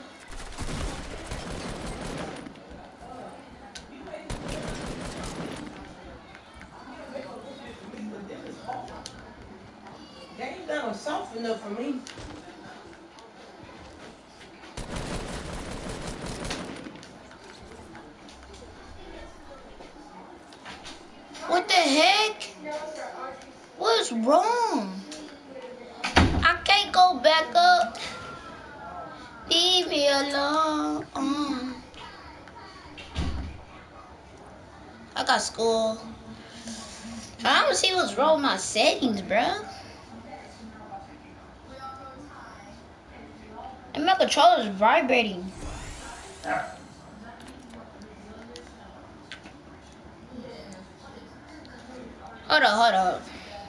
That ain't gonna soft enough for me. What the heck? What's wrong? I can't go back up. Leave me alone. Um, I got school. I don't see what's wrong with my settings, bro. And my controller's vibrating. Hold up, hold up.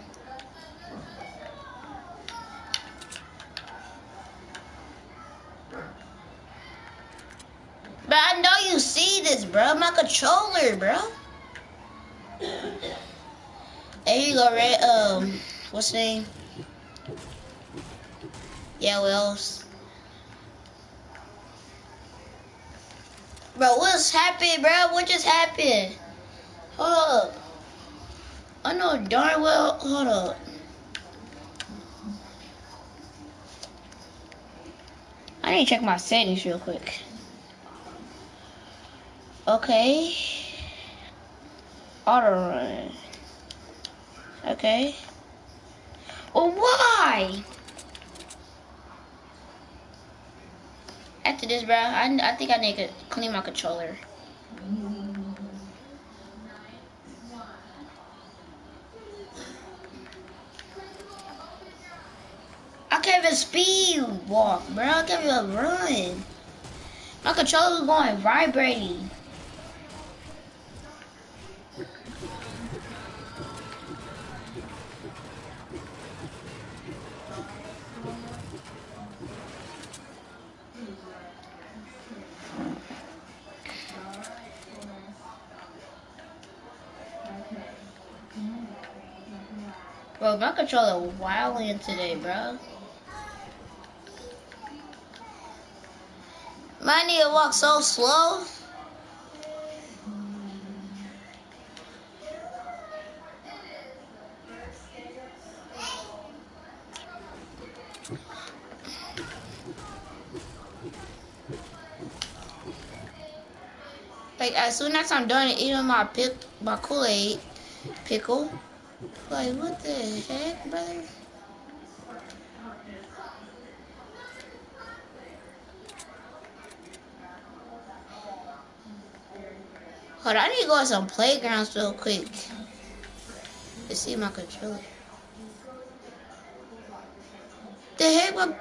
But I know you see this, bro. My controller, bro. There you go, Red. Um, what's the name? Yeah, Wells. Bro, what's happened, bro? What just happened? Hold up. I know darn well. Hold up. I need to check my settings real quick. Okay. Auto run. Okay. Well, why? After this, bro, I, I think I need to clean my controller. I can't even speed walk, bro. I can't even run. My controller's going vibrating. Bro, my controller wilding today, bro. Mine need to walk so slow. Like as soon as I'm done eating my pick, my Kool-Aid pickle. Like what the heck, brother? Hold on, I need to go to some playgrounds real quick. Let's see my controller. The heck, what?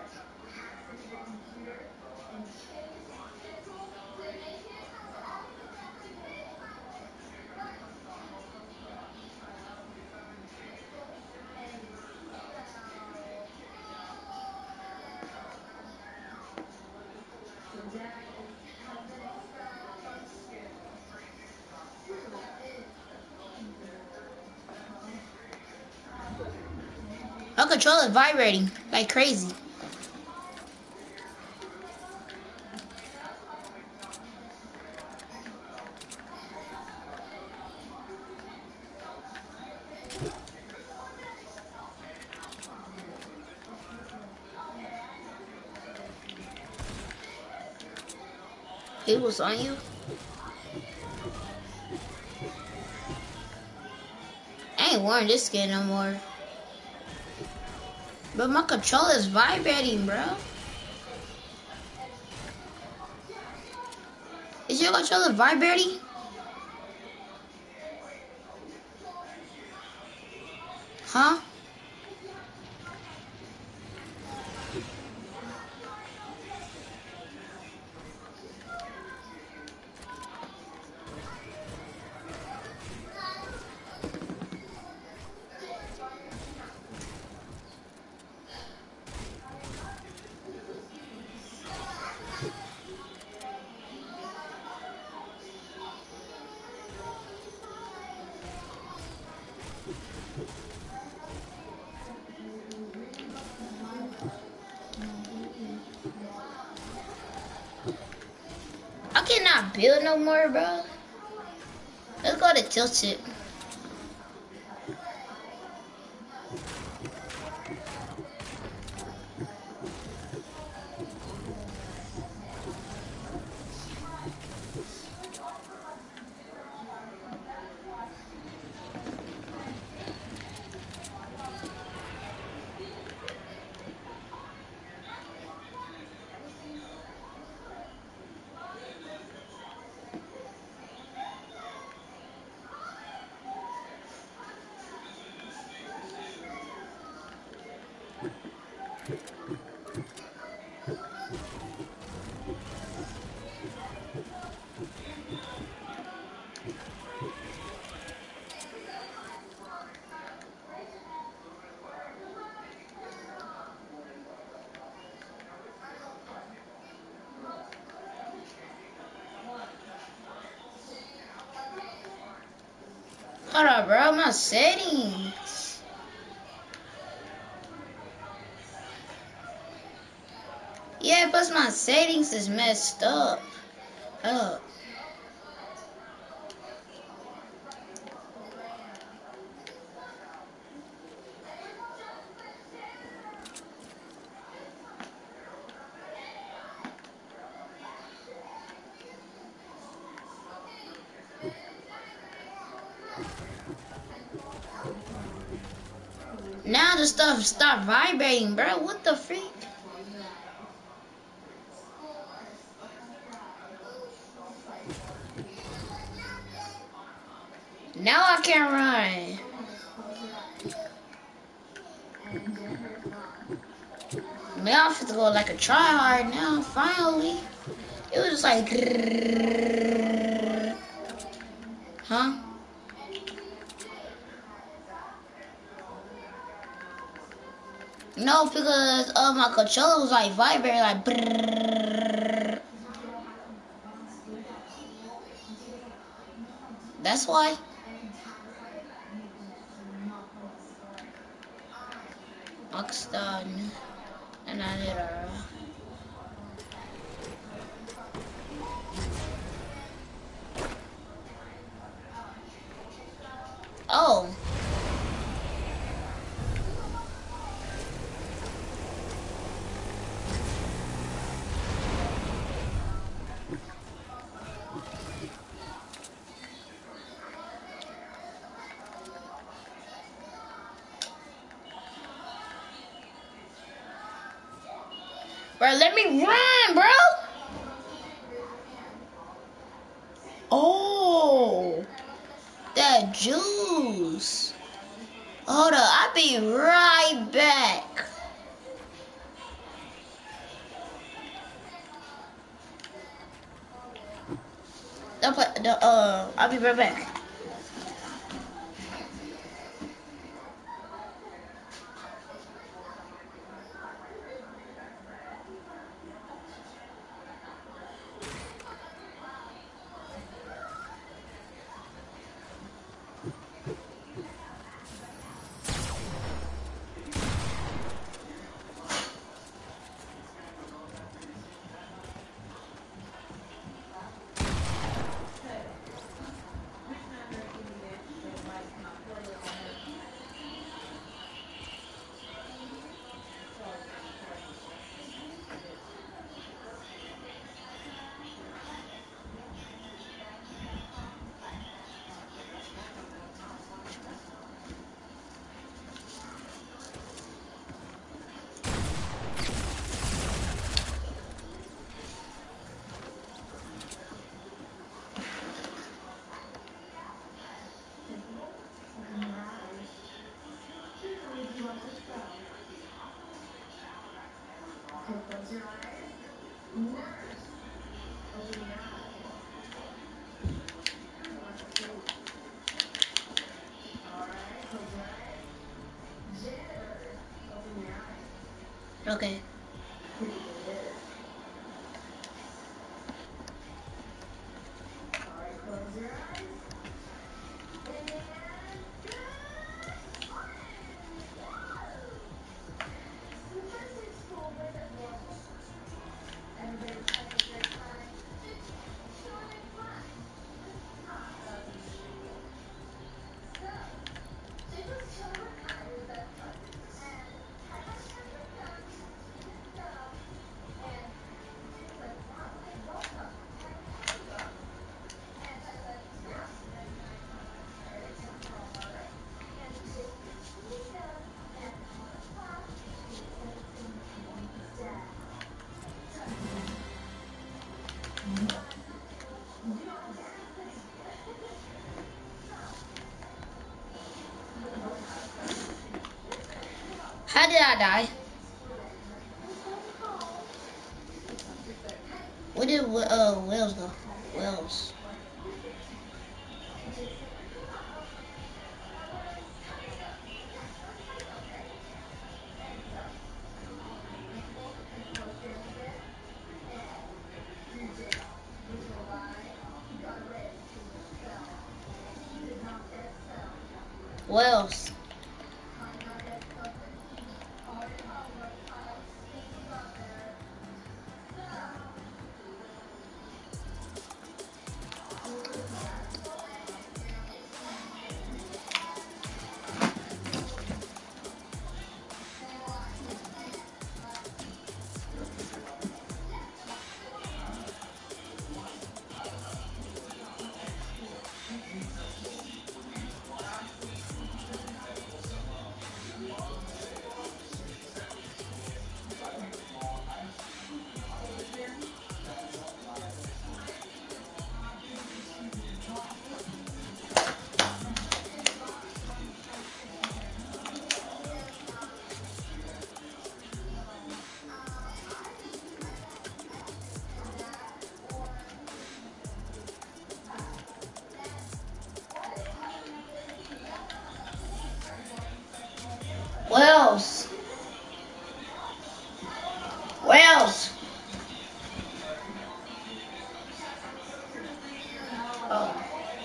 My controller is vibrating like crazy. It was on you? I ain't wearing this skin no more. But my controller is vibrating, bro. Is your controller vibrating? Huh? I cannot build no more, bro. Let's go to Tilted. Hold up, bro. My settings. Yeah, plus my settings is messed up. Up. Now the stuff start vibrating, bro. What the freak? Now I can't run. Now I have to go like a try hard now, finally. It was just like, huh? No, because uh, my controller was like vibrating, like brrrr. That's why. Oxdon. And I did a. Oh. Bro, let me run, bro. Oh, that juice. Hold up, I'll be right back. Don't put the uh. I'll be right back. Okay. How did I die? Where did uh Wells go? Wells. Wells. Wells. Wells. Oh.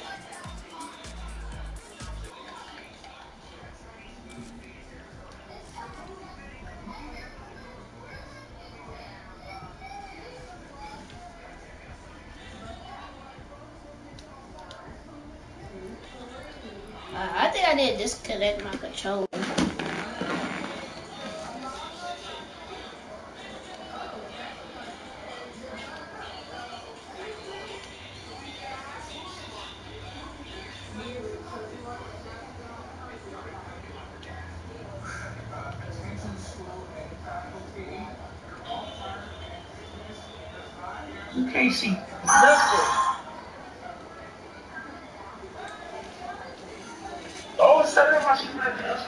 Uh, I think I did disconnect my controller. You can't see nothing. Oh, set it up. I see that.